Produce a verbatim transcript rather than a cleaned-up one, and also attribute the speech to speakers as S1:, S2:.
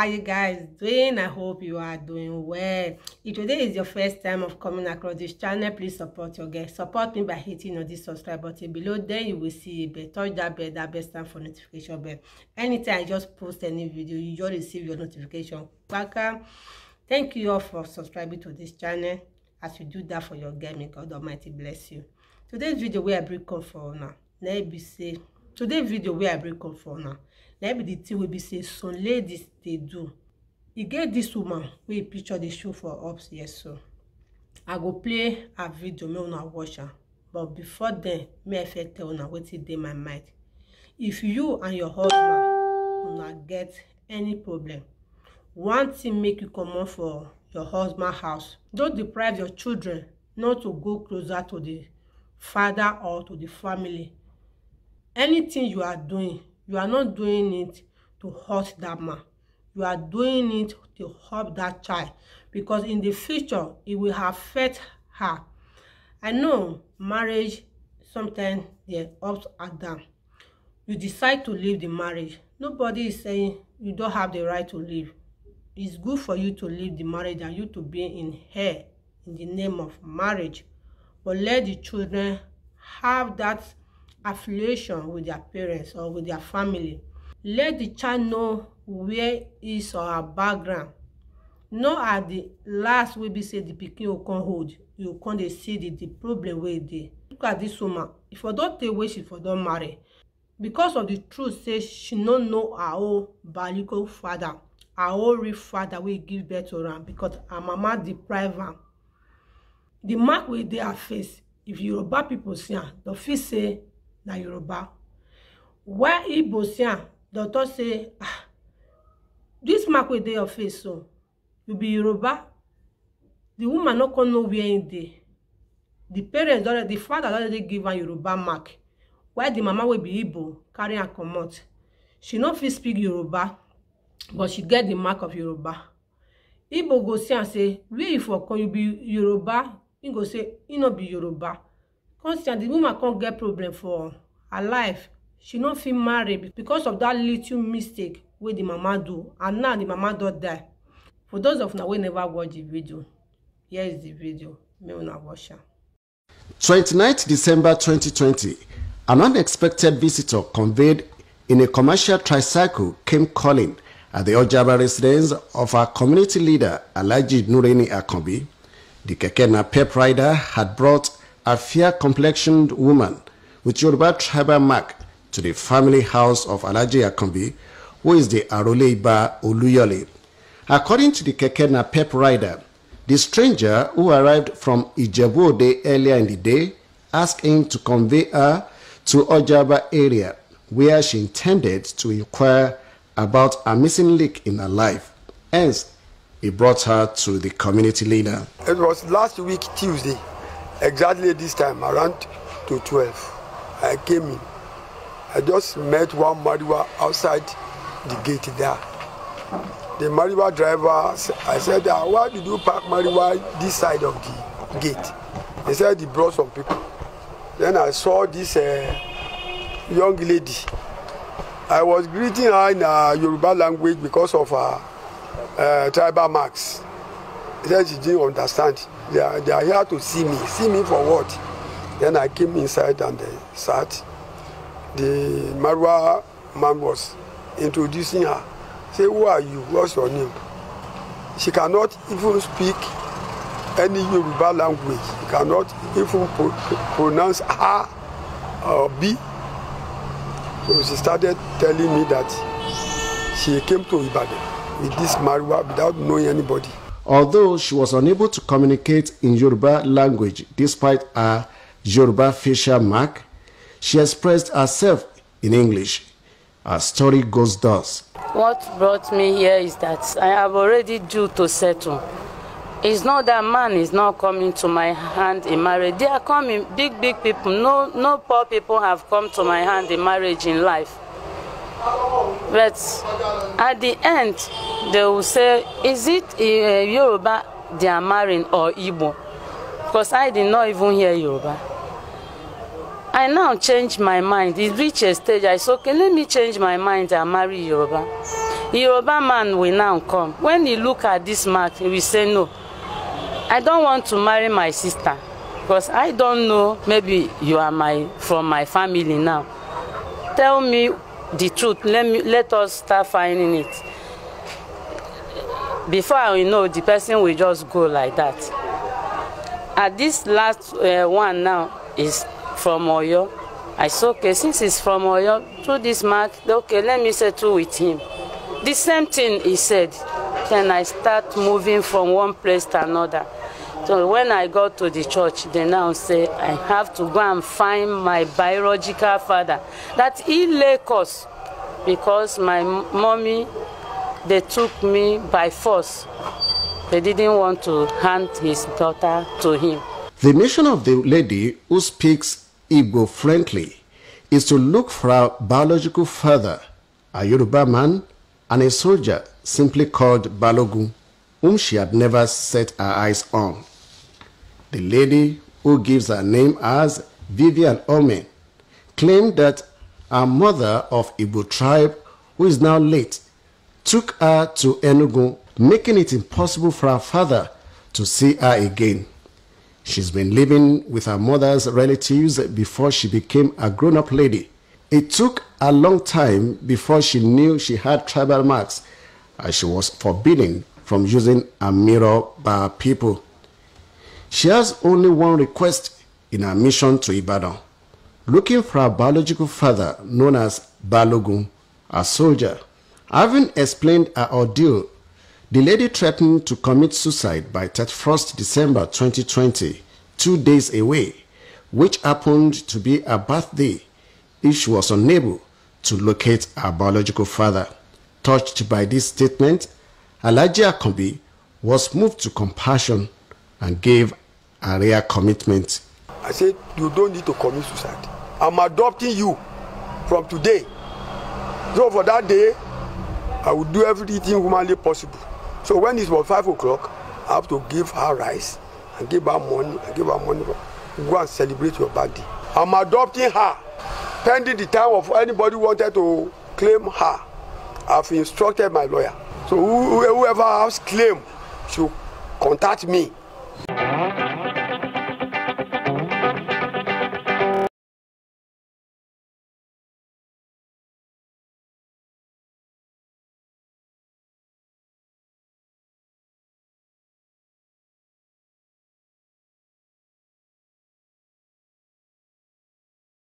S1: you guys doing? I hope you are doing well. If today is your first time of coming across this channel, please support your guest. Support me by hitting on this subscribe button below. Then you will see a bell. Touch that bell, that bell stand for notification bell. Anytime I just post any video, you just receive your notification. Welcome. Thank you all for subscribing to this channel. As you do that for your girl, may God Almighty bless you. Today's video where I bring come for now. Let me say today's video where I bring come for now. Let me the thing will be say some ladies they do. You get this woman we picture the show for ups, yes, so I go play a video, me una watch her. But before then, me I first tell una what it in my mind. If you and your husband una get any problem, one thing make you come on for your husband house. Don't deprive your children not to go closer to the father or to the family. Anything you are doing, you are not doing it to hurt that man. You are doing it to help that child, because in the future it will affect her. I know marriage sometimes they're ups and downs. You decide to leave the marriage. Nobody is saying you don't have the right to leave. It's good for you to leave the marriage and you to be in here in the name of marriage. But let the children have that affiliation with their parents or with their family. Let the child know where is or her background. Not at the last will be say the pikin will come hold. You can't see the, the problem where they. Look at this woman. If I don't take away, she for don't marry. Because of the truth, say she don't know her own biological father. Her own real father will give birth to her because her mama deprive her. The mark with their face, if Yoruba people see her, the feel say na Yoruba. Why Igbo see her, doctor say, ah, this mark with their face, so you be Yoruba. The woman not gonna know where in dey. The parents already, the father already give her Yoruba mark. Why the mama will be Igbo, carry her come out. She not fit speak Yoruba, but she get the mark of Yoruba. Igbo go see and say, where you for come you be Yoruba? He go say, he not be Yoruba. Constant, the woman can't get problem for her life. She not feel married because of that little mistake where the mama do, and now the mama don't die. For those of now we never watch the video, here is the video. Me una watch her.
S2: twenty-ninth December twenty twenty, an unexpected visitor conveyed in a commercial tricycle came calling at the Ojaba residence of our community leader Alhaji Nureni Akanbi. The keke napep rider had brought a fair-complexioned woman with Yoruba tribal mark to the family house of Alhaji Akanbi, who is the Aroleiba Oluyole. According to the keke napep rider, the stranger who arrived from Ijebu-Ode earlier in the day asked him to convey her to Ojaba area, where she intended to inquire about a missing link in her life. Hence, he brought her to the community leader.
S3: It was last week, Tuesday, exactly this time, around to twelve. I came in. I just met one Mariwa outside the gate there. The Mariwa driver, I said, ah, why did you park Mariwa this side of the gate? He said he brought some people. Then I saw this uh, young lady. I was greeting her in uh, Yoruba language because of her uh, tribal marks. She said she didn't understand. They are, they are here to see me. See me for what? Then I came inside and uh, sat. The Marwa man was introducing her. Say, who are you? What's your name? She cannot even speak any Yoruba language. She cannot even pro pronounce A or B. So she started telling me that she came to Ibadan with this Mariwa without knowing anybody.
S2: Although she was unable to communicate in Yoruba language despite her Yoruba facial mark, she expressed herself in English. Her story goes thus.
S4: What brought me here is that I have already due to settle. It's not that man is not coming to my hand in marriage. They are coming, big, big people. No, no poor people have come to my hand in marriage in life. But at the end, they will say, is it uh, Yoruba they are marrying or Igbo? Because I did not even hear Yoruba. I now change my mind. It reached a stage, I said, okay, let me change my mind and marry Yoruba. Yoruba man will now come. When he look at this mark, he will say, no, I don't want to marry my sister because I don't know, maybe you are my from my family now. Tell me the truth. Let me let us start finding it. Before I know, the person will just go like that. At this last uh, one now is from Oyo. I said, okay, since it's from Oyo, through this mark, okay, let me settle with him. The same thing he said. Then I start moving from one place to another. So when I got to the church, they now say I have to go and find my biological father. That he lake us because my mommy, they took me by force. They didn't want to hand his daughter to him.
S2: The mission of the lady who speaks Igbo frankly is to look for a biological father, a Yoruba man, and a soldier simply called Balogun, whom she had never set her eyes on. The lady, who gives her name as Vivian Ome, claimed that her mother of Igbo tribe, who is now late, took her to Enugu, making it impossible for her father to see her again. She's been living with her mother's relatives before she became a grown-up lady. It took a long time before she knew she had tribal marks, as she was forbidden from using a mirror by her people. She has only one request in her mission to Ibadan, looking for a biological father known as Balogun, a soldier. Having explained her ordeal, the lady threatened to commit suicide by thirty-first December twenty twenty, two days away, which happened to be her birthday, if she was unable to locate her biological father. Touched by this statement, Alhaji Akanbi was moved to compassion and gave a rare commitment.
S3: I said, you don't need to commit suicide. I'm adopting you from today. So for that day, I will do everything humanly possible. So when it's about five o'clock, I have to give her rice and give her money and give her money. Go and celebrate your birthday. I'm adopting her. Pending the time of anybody wanted to claim her, I've instructed my lawyer. So whoever has claim should contact me.